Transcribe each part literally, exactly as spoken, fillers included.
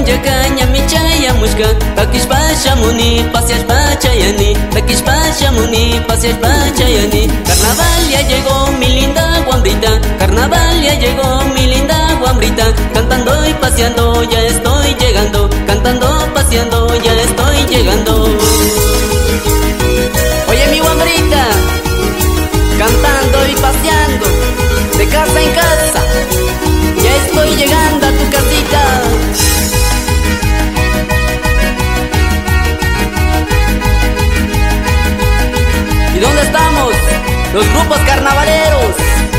punllakaña michayamushka Takishpashamuni paseashpachayani Takishpashamuni paseashpachayani Carnaval ya llegó mi linda guambrita, carnaval ya llegó mi linda guambrita, cantando y paseando ya estoy llegando, cantando, paseando ya estoy llegando. Oye mi guambrita, cantando y paseando, de casa en casa, ya estoy llegando a tu casita. ¿Y dónde estamos? Los grupos carnavaleros.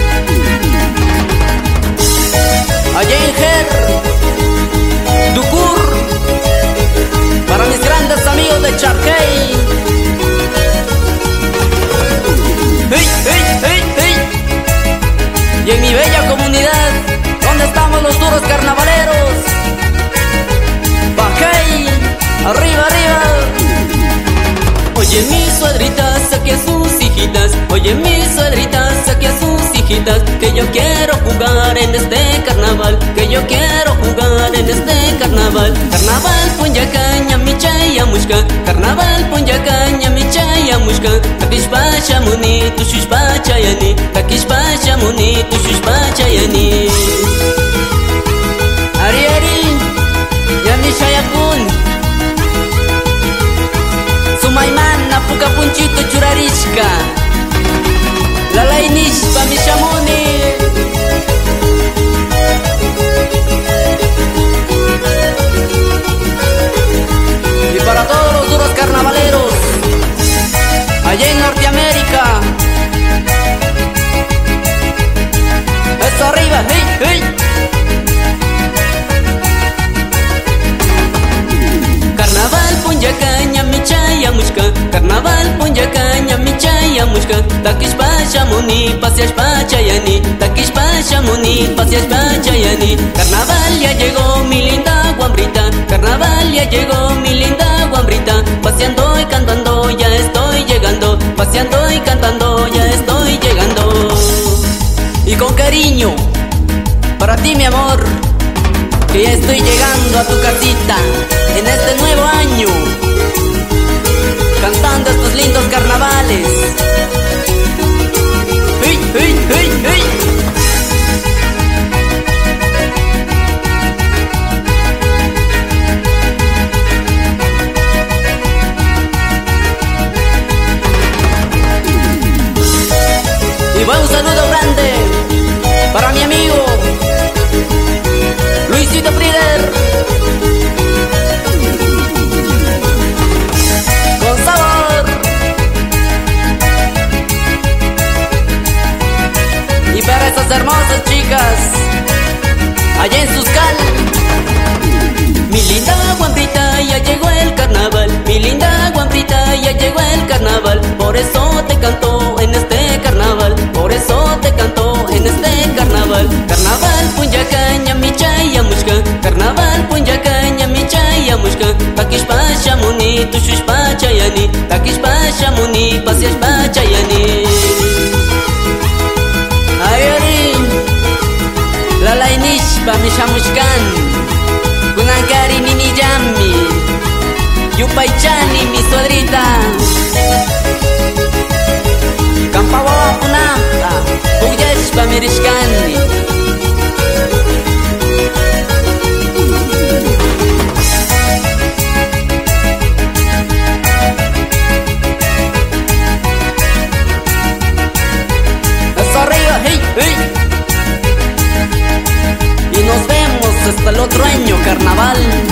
Allá en Ger, Ducur, para mis grandes amigos de Charquey. ¡Hey, hey, hey, hey! Y en mi bella comunidad, ¿dónde estamos los duros carnavaleros? Bajey, arriba, arriba. Oye mi suegrita, saque a sus hijitas, oye mi suegrita, saque a sus hijitas, que yo quiero jugar en este carnaval, que yo quiero jugar en este carnaval. Carnaval punllakaña michayamushka, carnaval punllakaña michayamushka, takishpashamuni tushushpachayani, takishpashamuni tushushpachayani. Ari ari, ya mishayakun. Sumaymana puka punchito churarishka, lalaynishpa mishamuni. Y para todos los duros carnavaleros allá en Norteamérica, eso arriba, hey, hey. Carnaval punllakaña michayamushka, carnaval punllakaña michayamushka, takishpashamuni paseashpachayani, takishpashamuni paseashpachayani. Carnaval ya llegó mi linda guambrita, carnaval ya llegó mi linda guambrita, paseando y cantando ya estoy llegando, paseando y cantando ya estoy llegando. Y con cariño para ti mi amor, que ya estoy llegando a tu casita en este nuevo año, cantando estos lindos carnavales. ¡Hey, hey, hey, hey! Y va un saludo grande para mi amigo Luisito Frieder, con sabor. Y para esas hermosas chicas allá en Suscal. Mi linda guambrita, ya llegó el carnaval, mi linda guambrita, ya llegó el carnaval, por eso te canto en este carnaval, por eso te canto en este carnaval. Carnaval punllakaña michayamushka, carnaval punllakaña michayamushka, takishpashamuni tushushpachayani, takishpashamuni paseashpachayani. Ay ari, lalaynishpa mishamushkan, kunankari niniyami, yupaychani mi suegrita. Kampawawa punampa, pugyashpa mirishkani. Eso arriba, hey, hey. Y nos vemos hasta el otro año, carnaval.